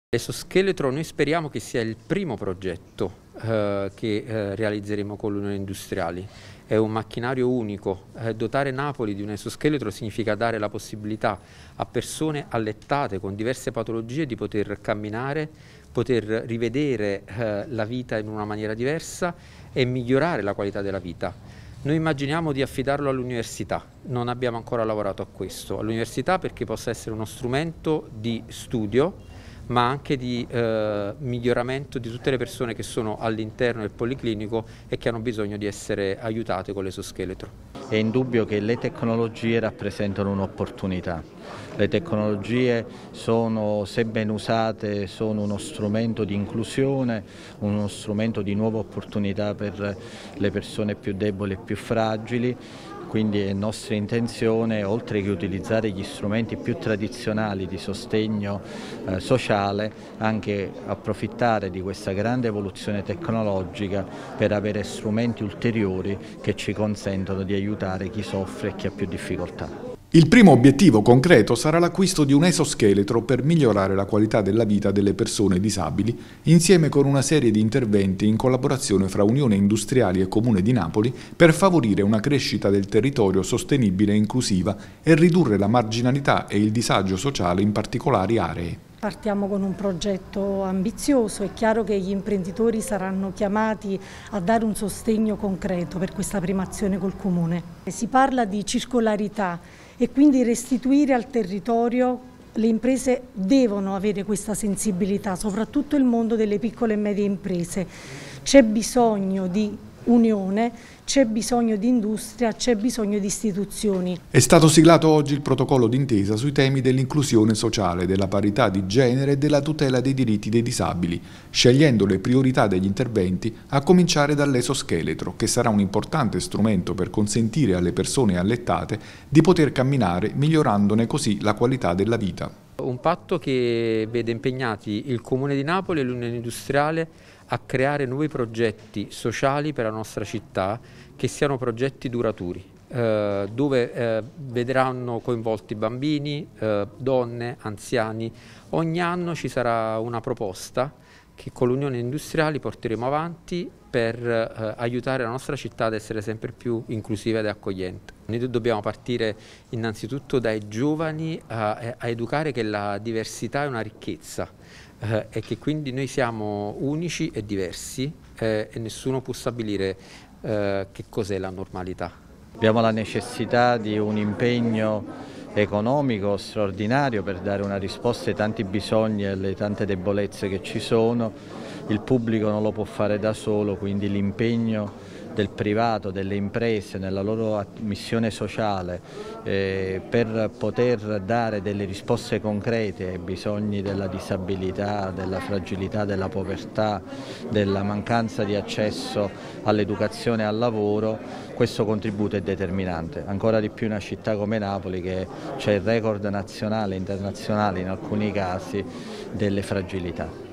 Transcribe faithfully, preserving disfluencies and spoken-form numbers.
L'esoscheletro noi speriamo che sia il primo progetto eh, che eh, realizzeremo con l'Unione Industriali. È un macchinario unico. Eh, dotare Napoli di un esoscheletro significa dare la possibilità a persone allettate con diverse patologie di poter camminare, poter rivedere eh, la vita in una maniera diversa e migliorare la qualità della vita. Noi immaginiamo di affidarlo all'università, non abbiamo ancora lavorato a questo, all'università perché possa essere uno strumento di studio ma anche di eh, miglioramento di tutte le persone che sono all'interno del policlinico e che hanno bisogno di essere aiutate con l'esoscheletro. È indubbio che le tecnologie rappresentano un'opportunità. Le tecnologie sono, se ben usate, sono uno strumento di inclusione, uno strumento di nuove opportunità per le persone più deboli e più fragili. Quindi è nostra intenzione, oltre che utilizzare gli strumenti più tradizionali di sostegno eh, sociale, anche approfittare di questa grande evoluzione tecnologica per avere strumenti ulteriori che ci consentono di aiutare chi soffre e chi ha più difficoltà. Il primo obiettivo concreto sarà l'acquisto di un esoscheletro per migliorare la qualità della vita delle persone disabili, insieme con una serie di interventi in collaborazione fra Unione Industriali e Comune di Napoli per favorire una crescita del territorio sostenibile e inclusiva e ridurre la marginalità e il disagio sociale in particolari aree. Partiamo con un progetto ambizioso, è chiaro che gli imprenditori saranno chiamati a dare un sostegno concreto per questa prima azione col Comune. Si parla di circolarità e quindi restituire al territorio. Le imprese devono avere questa sensibilità, soprattutto il mondo delle piccole e medie imprese. C'è bisogno di unione, c'è bisogno di industria, c'è bisogno di istituzioni. È stato siglato oggi il protocollo d'intesa sui temi dell'inclusione sociale, della parità di genere e della tutela dei diritti dei disabili, scegliendo le priorità degli interventi a cominciare dall'esoscheletro, che sarà un importante strumento per consentire alle persone allettate di poter camminare, migliorandone così la qualità della vita. Un patto che vede impegnati il Comune di Napoli e l'Unione Industriale a creare nuovi progetti sociali per la nostra città che siano progetti duraturi, eh, dove eh, vedranno coinvolti bambini, eh, donne, anziani. Ogni anno ci sarà una proposta che con l'Unione Industriali porteremo avanti per eh, aiutare la nostra città ad essere sempre più inclusiva ed accogliente. Noi dobbiamo partire innanzitutto dai giovani a, a educare che la diversità è una ricchezza eh, e che quindi noi siamo unici e diversi eh, e nessuno può stabilire eh, che cos'è la normalità. Abbiamo la necessità di un impegno economico straordinario per dare una risposta ai tanti bisogni e alle tante debolezze che ci sono. Il pubblico non lo può fare da solo, quindi l'impegno del privato, delle imprese nella loro missione sociale eh, per poter dare delle risposte concrete ai bisogni della disabilità, della fragilità, della povertà, della mancanza di accesso all'educazione e al lavoro, questo contributo è determinante. Ancora di più in una città come Napoli che c'è il record nazionale e internazionale in alcuni casi delle fragilità.